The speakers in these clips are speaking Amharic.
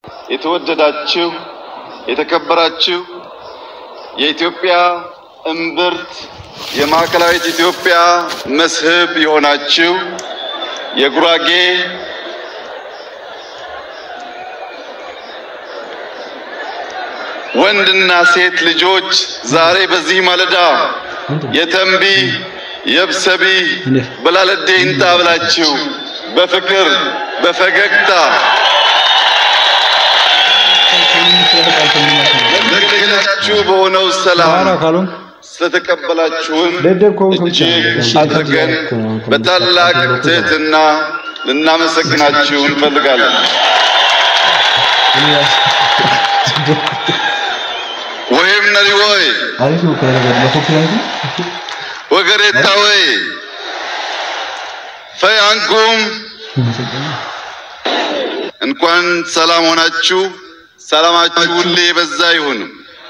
የተወደዳችሁ የተከበራችሁ የኢትዮጵያ እምብርት የማዕከላዊት ኢትዮጵያ መስህብ የሆናችሁ የጉራጌ ወንድና ሴት ልጆች ዛሬ በዚህ ማለዳ የተንቢ የብሰቢ በላለዴን ታብላችሁ በፍቅር በፈገግታ ለግላችሁ በሆነው ሰላም ስለተቀበላችሁን አድርገን በታላቅ ትህትና ልናመሰግናችሁ እንፈልጋለን። ወይም ነሪወይ ወገሬታወይ ፈያንኩም እንኳን ሰላም ሆናችሁ ሰላማችሁ ሁሌ በዛ ይሁን።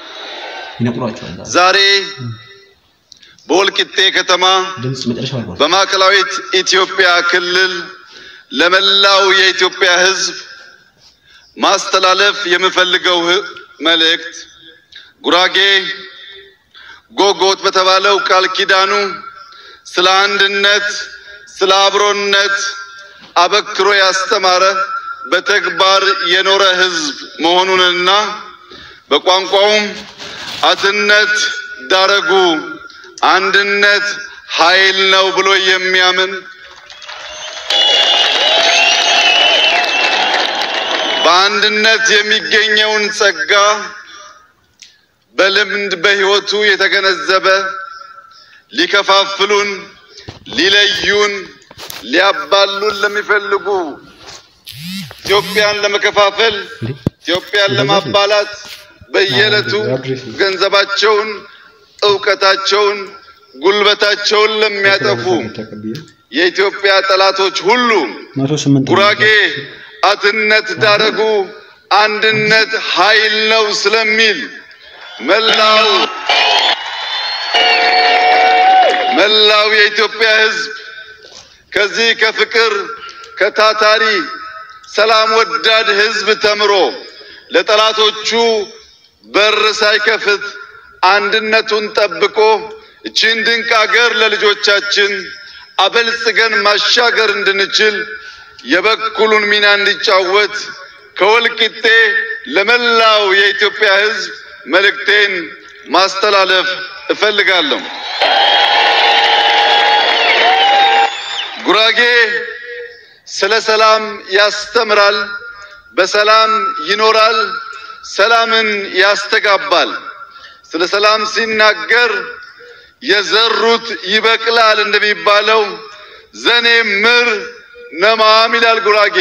ዛሬ በወልቂጤ ከተማ በማዕከላዊት ኢትዮጵያ ክልል ለመላው የኢትዮጵያ ሕዝብ ማስተላለፍ የምፈልገው መልእክት ጉራጌ ጎጎት በተባለው ቃል ኪዳኑ ስለ አንድነት ስለ አብሮነት አበክሮ ያስተማረ በተግባር የኖረ ሕዝብ መሆኑንና በቋንቋውም አትነት ዳረጉ አንድነት ኃይል ነው ብሎ የሚያምን በአንድነት የሚገኘውን ጸጋ በልምድ በህይወቱ የተገነዘበ ሊከፋፍሉን ሊለዩን ሊያባሉን ለሚፈልጉ ኢትዮጵያን ለመከፋፈል ኢትዮጵያን ለማባላት በየለቱ ገንዘባቸውን ዕውቀታቸውን ጉልበታቸውን ለሚያጠፉ የኢትዮጵያ ጠላቶች ሁሉ ጉራጌ አትነት ዳረጉ አንድነት ኃይል ነው ስለሚል መላው የኢትዮጵያ ሕዝብ ከዚህ ከፍቅር ከታታሪ ሰላም ወዳድ ሕዝብ ተምሮ ለጠላቶቹ በር ሳይከፍት አንድነቱን ጠብቆ እቺን ድንቅ አገር ለልጆቻችን አበልጽገን ማሻገር እንድንችል የበኩሉን ሚና እንዲጫወት ከወልቂጤ ለመላው የኢትዮጵያ ሕዝብ መልእክቴን ማስተላለፍ እፈልጋለሁ። ጉራጌ ስለ ሰላም ያስተምራል፣ በሰላም ይኖራል፣ ሰላምን ያስተጋባል። ስለ ሰላም ሲናገር የዘሩት ይበቅላል እንደሚባለው ዘኔ ምር ነማም ይላል ጉራጌ።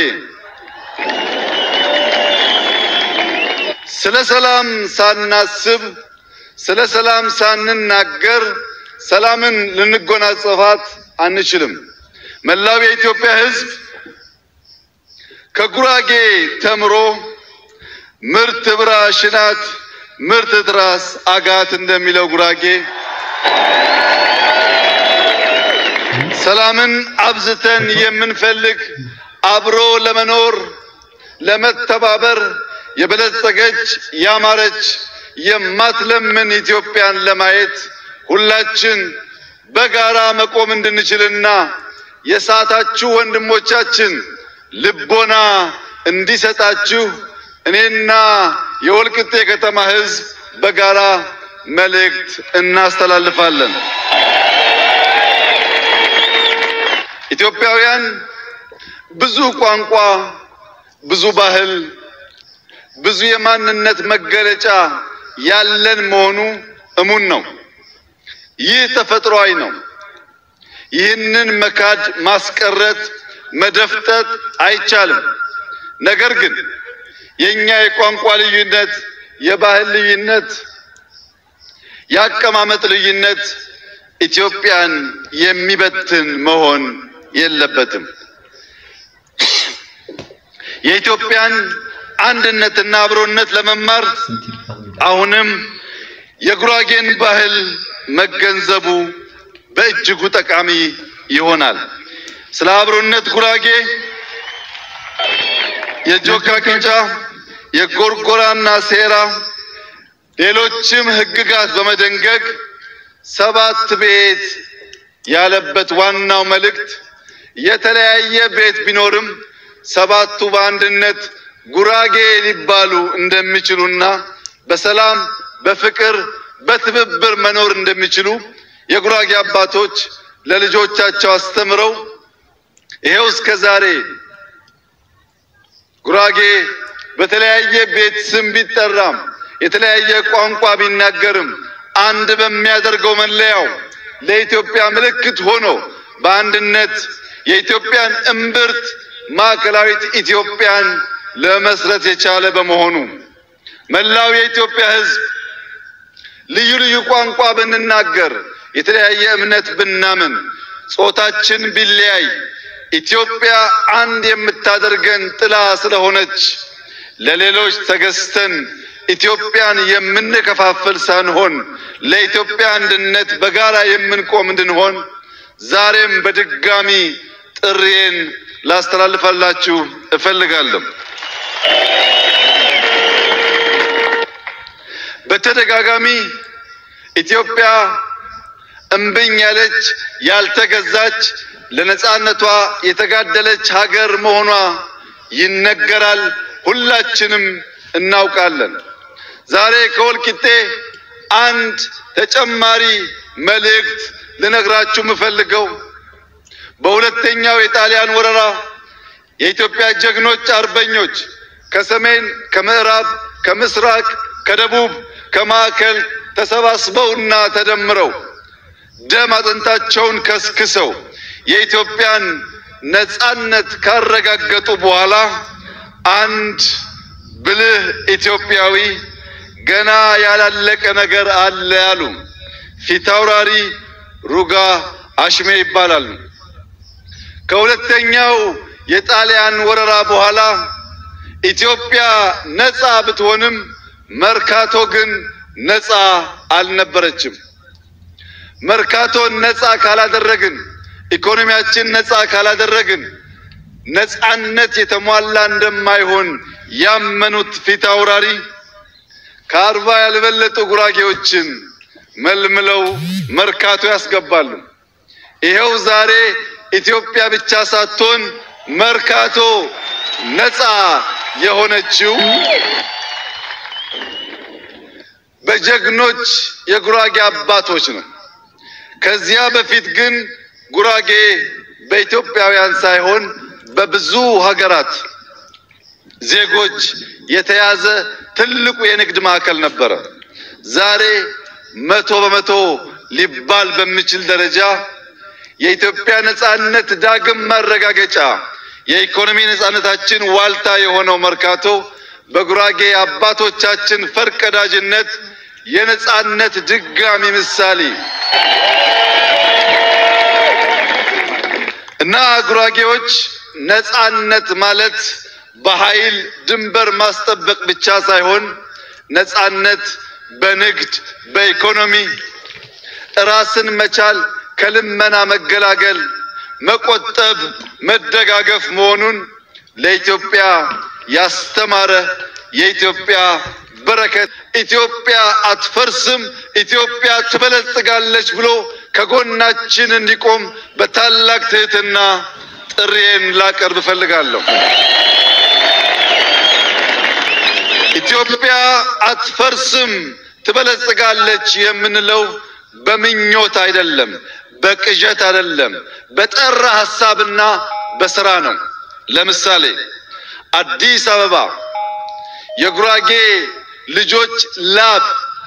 ስለ ሰላም ሳናስብ ስለ ሰላም ሳንናገር ሰላምን ልንጎናጸፋት አንችልም። መላው የኢትዮጵያ ሕዝብ ከጉራጌ ተምሮ ምርት ብራሽናት ምርት ትራስ አጋት እንደሚለው ጉራጌ ሰላምን አብዝተን የምንፈልግ አብሮ ለመኖር ለመተባበር የበለጸገች ያማረች የማትለምን ኢትዮጵያን ለማየት ሁላችን በጋራ መቆም እንድንችልና የሳታችሁ ወንድሞቻችን ልቦና እንዲሰጣችሁ እኔና የወልቂጤ ከተማ ሕዝብ በጋራ መልእክት እናስተላልፋለን። ኢትዮጵያውያን ብዙ ቋንቋ፣ ብዙ ባህል፣ ብዙ የማንነት መገለጫ ያለን መሆኑ እሙን ነው። ይህ ተፈጥሯዊ ነው። ይህንን መካድ ማስቀረት መደፍጠጥ አይቻልም። ነገር ግን የኛ የቋንቋ ልዩነት የባህል ልዩነት ያቀማመጥ ልዩነት ኢትዮጵያን የሚበትን መሆን የለበትም። የኢትዮጵያን አንድነትና አብሮነት ለመማር አሁንም የጉራጌን ባህል መገንዘቡ በእጅጉ ጠቃሚ ይሆናል። ስለ አብሮነት ጉራጌ የጆካ ቂንጫ የጎርጎራና ሴራ ሌሎችም ህግጋት በመደንገግ 7 ቤት ያለበት ዋናው መልእክት የተለያየ ቤት ቢኖርም 7ቱ በአንድነት ጉራጌ ሊባሉ እንደሚችሉና በሰላም በፍቅር በትብብር መኖር እንደሚችሉ የጉራጌ አባቶች ለልጆቻቸው አስተምረው ይሄው እስከዛሬ ጉራጌ በተለያየ ቤት ስም ቢጠራም የተለያየ ቋንቋ ቢናገርም አንድ በሚያደርገው መለያው ለኢትዮጵያ ምልክት ሆኖ በአንድነት የኢትዮጵያን እምብርት ማዕከላዊት ኢትዮጵያን ለመስረት የቻለ በመሆኑ መላው የኢትዮጵያ ሕዝብ ልዩ ልዩ ቋንቋ ብንናገር የተለያየ እምነት ብናምን ጾታችን ቢለያይ ኢትዮጵያ አንድ የምታደርገን ጥላ ስለሆነች ለሌሎች ተገዝተን ኢትዮጵያን የምንከፋፈል ሳንሆን ለኢትዮጵያ አንድነት በጋራ የምንቆም እንድንሆን ዛሬም በድጋሚ ጥሪዬን ላስተላልፋላችሁ እፈልጋለሁ። በተደጋጋሚ ኢትዮጵያ እምብኝ ያለች ያልተገዛች ለነጻነቷ የተጋደለች ሀገር መሆኗ ይነገራል፣ ሁላችንም እናውቃለን። ዛሬ ከወልቂጤ አንድ ተጨማሪ መልእክት ልነግራችሁ የምፈልገው በሁለተኛው የጣሊያን ወረራ የኢትዮጵያ ጀግኖች አርበኞች ከሰሜን ከምዕራብ ከምስራቅ ከደቡብ ከማዕከል ተሰባስበውና ተደምረው ደም አጥንታቸውን ከስክሰው የኢትዮጵያን ነጻነት ካረጋገጡ በኋላ አንድ ብልህ ኢትዮጵያዊ ገና ያላለቀ ነገር አለ ያሉ ፊታውራሪ ሩጋ አሽሜ ይባላሉ። ከሁለተኛው የጣሊያን ወረራ በኋላ ኢትዮጵያ ነጻ ብትሆንም መርካቶ ግን ነጻ አልነበረችም። መርካቶን ነጻ ካላደረግን ኢኮኖሚያችን ነጻ ካላደረግን ነጻነት የተሟላ እንደማይሆን ያመኑት ፊታውራሪ ከ40 ያልበለጡ ጉራጌዎችን መልምለው መርካቶ ያስገባሉ። ይሄው ዛሬ ኢትዮጵያ ብቻ ሳትሆን መርካቶ ነጻ የሆነችው በጀግኖች የጉራጌ አባቶች ነው። ከዚያ በፊት ግን ጉራጌ በኢትዮጵያውያን ሳይሆን በብዙ ሀገራት ዜጎች የተያዘ ትልቁ የንግድ ማዕከል ነበረ። ዛሬ 100% ሊባል በሚችል ደረጃ የኢትዮጵያ ነጻነት ዳግም ማረጋገጫ የኢኮኖሚ ነጻነታችን ዋልታ የሆነው መርካቶ በጉራጌ አባቶቻችን ፈርቀዳጅነት የነጻነት ድጋሚ ምሳሌ እና ጉራጌዎች ነጻነት ማለት በኃይል ድንበር ማስጠበቅ ብቻ ሳይሆን ነጻነት በንግድ በኢኮኖሚ ራስን መቻል ከልመና መገላገል መቆጠብ መደጋገፍ መሆኑን ለኢትዮጵያ ያስተማረ የኢትዮጵያ በረከት ኢትዮጵያ አትፈርስም ኢትዮጵያ ትበለጽጋለች ብሎ ከጎናችን እንዲቆም በታላቅ ትህትና ጥሪዬን ላቀርብ እፈልጋለሁ። ኢትዮጵያ አትፈርስም ትበለጽጋለች የምንለው በምኞት አይደለም፣ በቅዠት አይደለም፣ በጠራ ሐሳብና በስራ ነው። ለምሳሌ አዲስ አበባ የጉራጌ ልጆች ላብ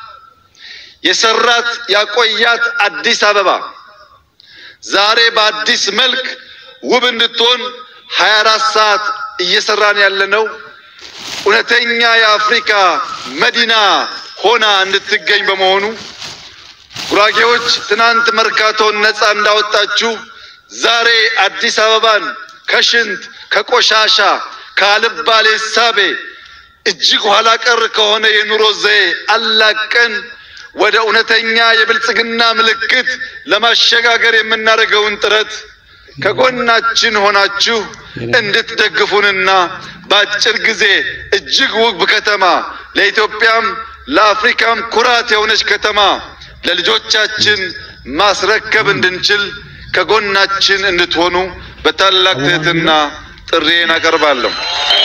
የሰራት ያቆያት አዲስ አበባ ዛሬ በአዲስ መልክ ውብ እንድትሆን 24 ሰዓት እየሰራን ያለነው እውነተኛ የአፍሪካ መዲና ሆና እንድትገኝ በመሆኑ ጉራጌዎች ትናንት መርካቶን ነጻ እንዳወጣችሁ ዛሬ አዲስ አበባን ከሽንት ከቆሻሻ ከአልባሌ ሳቤ እጅግ ኋላ ቀር ከሆነ የኑሮ ዘዬ አላቀን ወደ እውነተኛ የብልጽግና ምልክት ለማሸጋገር የምናደርገውን ጥረት ከጎናችን ሆናችሁ እንድትደግፉንና በአጭር ጊዜ እጅግ ውብ ከተማ ለኢትዮጵያም ለአፍሪካም ኩራት የሆነች ከተማ ለልጆቻችን ማስረከብ እንድንችል ከጎናችን እንድትሆኑ በታላቅ ትህትና ጥሪዬን አቀርባለሁ።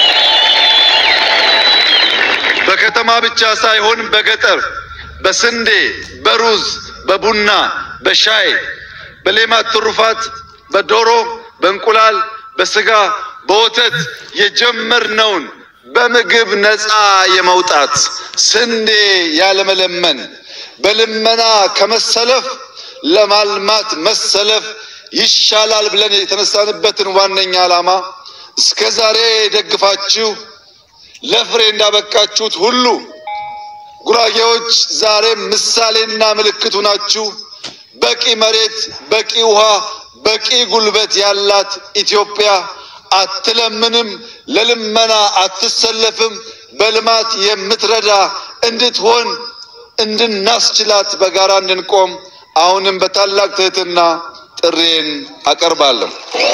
በከተማ ብቻ ሳይሆን በገጠር በስንዴ፣ በሩዝ፣ በቡና፣ በሻይ፣ በሌማት ትሩፋት፣ በዶሮ፣ በእንቁላል፣ በስጋ፣ በወተት የጀመርነውን በምግብ ነፃ የመውጣት ስንዴ ያለመለመን በልመና ከመሰለፍ ለማልማት መሰለፍ ይሻላል ብለን የተነሳንበትን ዋነኛ ዓላማ እስከዛሬ ደግፋችሁ ለፍሬ እንዳበቃችሁት ሁሉ ጉራጌዎች ዛሬ ምሳሌና ምልክቱ ናችሁ። በቂ መሬት፣ በቂ ውሃ፣ በቂ ጉልበት ያላት ኢትዮጵያ አትለምንም፣ ለልመና አትሰለፍም። በልማት የምትረዳ እንድትሆን እንድናስችላት በጋራ እንድንቆም አሁንም በታላቅ ትህትና ጥሪዬን አቀርባለሁ።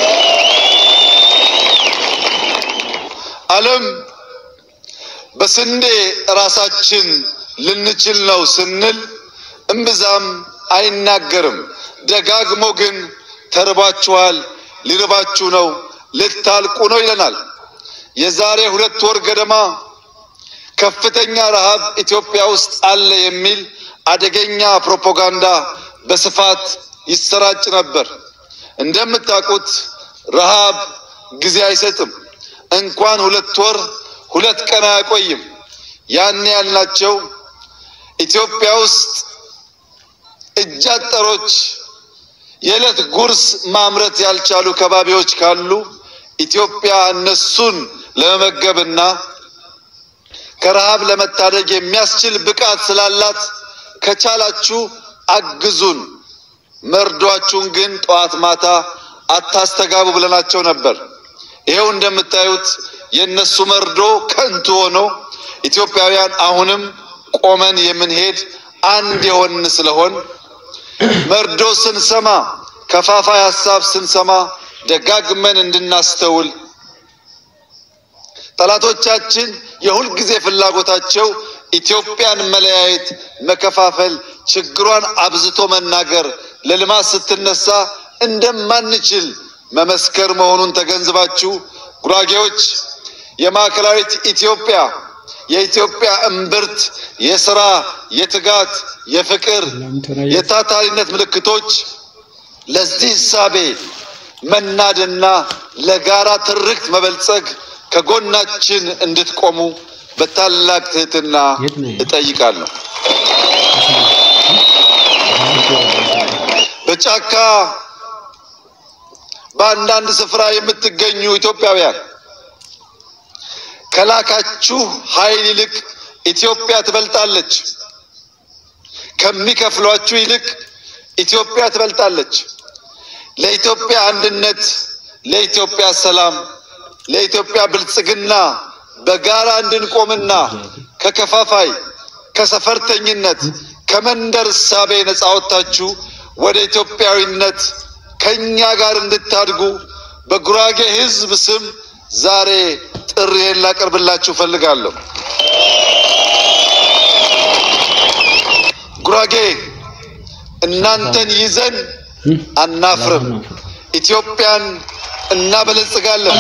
ዓለም በስንዴ ራሳችን ልንችል ነው ስንል እምብዛም አይናገርም። ደጋግሞ ግን ተርባችኋል፣ ሊርባችሁ ነው፣ ልታልቁ ነው ይለናል። የዛሬ 2 ወር ገደማ ከፍተኛ ረሃብ ኢትዮጵያ ውስጥ አለ የሚል አደገኛ ፕሮፓጋንዳ በስፋት ይሰራጭ ነበር። እንደምታውቁት ረሃብ ጊዜ አይሰጥም። እንኳን 2 ወር 2 ቀን አያቆይም። ያን ያልናቸው ኢትዮጵያ ውስጥ እጃጠሮች የዕለት ጉርስ ማምረት ያልቻሉ ከባቢዎች ካሉ ኢትዮጵያ እነሱን ለመመገብና ከረሃብ ለመታደግ የሚያስችል ብቃት ስላላት ከቻላችሁ አግዙን፣ መርዷችሁን ግን ጠዋት ማታ አታስተጋቡ ብለናቸው ነበር። ይሄው እንደምታዩት የነሱ መርዶ ከንቱ ሆኖ ኢትዮጵያውያን አሁንም ቆመን የምንሄድ አንድ የሆን ስለሆን መርዶ ስንሰማ ከፋፋይ ሐሳብ ስንሰማ ደጋግመን እንድናስተውል ጠላቶቻችን የሁል ጊዜ ፍላጎታቸው ኢትዮጵያን መለያየት፣ መከፋፈል፣ ችግሯን አብዝቶ መናገር፣ ለልማት ስትነሳ እንደማንችል መመስከር መሆኑን ተገንዝባችሁ ጉራጌዎች የማዕከላዊት ኢትዮጵያ የኢትዮጵያ እምብርት የሥራ፣ የትጋት፣ የፍቅር፣ የታታሪነት ምልክቶች ለዚህ ሳቤ መናድና ለጋራ ትርክት መበልጸግ ከጎናችን እንድትቆሙ በታላቅ ትህትና እጠይቃለሁ። በጫካ በአንዳንድ ስፍራ የምትገኙ ኢትዮጵያውያን ከላካችሁ ኃይል ይልቅ ኢትዮጵያ ትበልጣለች። ከሚከፍሏችሁ ይልቅ ኢትዮጵያ ትበልጣለች። ለኢትዮጵያ አንድነት፣ ለኢትዮጵያ ሰላም፣ ለኢትዮጵያ ብልጽግና በጋራ እንድንቆምና ከከፋፋይ ከሰፈርተኝነት ከመንደር ሳቤ ነፃ ወጣችሁ ወደ ኢትዮጵያዊነት ከኛ ጋር እንድታድጉ በጉራጌ ሕዝብ ስም ዛሬ ጥሪዬን ላቀርብላችሁ ፈልጋለሁ። ጉራጌ እናንተን ይዘን አናፍርም። ኢትዮጵያን እናበለጽጋለን።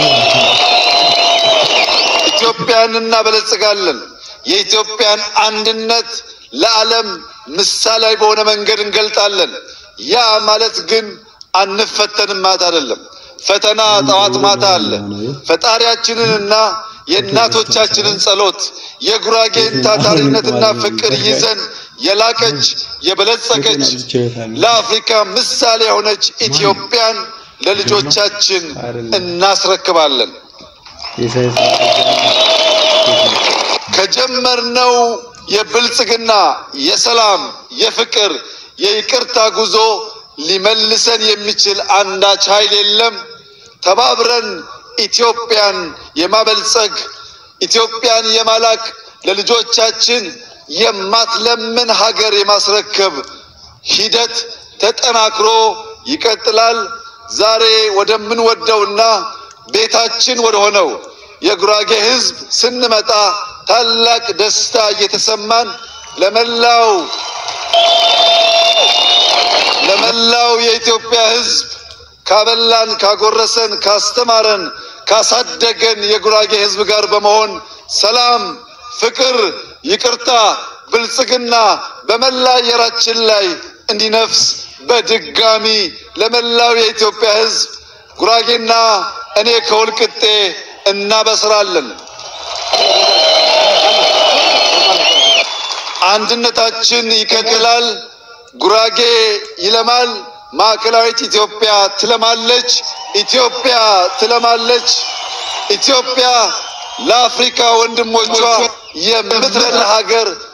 ኢትዮጵያን እናበለጽጋለን። የኢትዮጵያን አንድነት ለዓለም ምሳሌ በሆነ መንገድ እንገልጣለን። ያ ማለት ግን አንፈተንም ማለት አይደለም። ፈተና ጠዋት ማታ አለ። ፈጣሪያችንንና የእናቶቻችንን ጸሎት የጉራጌን ታታሪነትና ፍቅር ይዘን የላቀች የበለጸገች ለአፍሪካ ምሳሌ የሆነች ኢትዮጵያን ለልጆቻችን እናስረክባለን። ከጀመርነው የብልጽግና፣ የሰላም፣ የፍቅር፣ የይቅርታ ጉዞ ሊመልሰን የሚችል አንዳች ኃይል የለም። ተባብረን ኢትዮጵያን የማበልጸግ ኢትዮጵያን የማላክ ለልጆቻችን የማትለምን ሀገር የማስረከብ ሂደት ተጠናክሮ ይቀጥላል። ዛሬ ወደምንወደውና ቤታችን ወደ ሆነው የጉራጌ ህዝብ ስንመጣ ታላቅ ደስታ እየተሰማን ለመላው የኢትዮጵያ ህዝብ ካበላን ካጎረሰን ካስተማረን ካሳደገን የጉራጌ ህዝብ ጋር በመሆን ሰላም ፍቅር ይቅርታ ብልጽግና በመላ የራችን ላይ እንዲነፍስ በድጋሚ ለመላው የኢትዮጵያ ህዝብ ጉራጌና እኔ ከወልቅጤ እናበስራለን። አንድነታችን ይቀጥላል። ጉራጌ ይለማል። ማዕከላዊት ኢትዮጵያ ትለማለች። ኢትዮጵያ ትለማለች። ኢትዮጵያ ለአፍሪካ ወንድሞቿ የምትረዳ ሀገር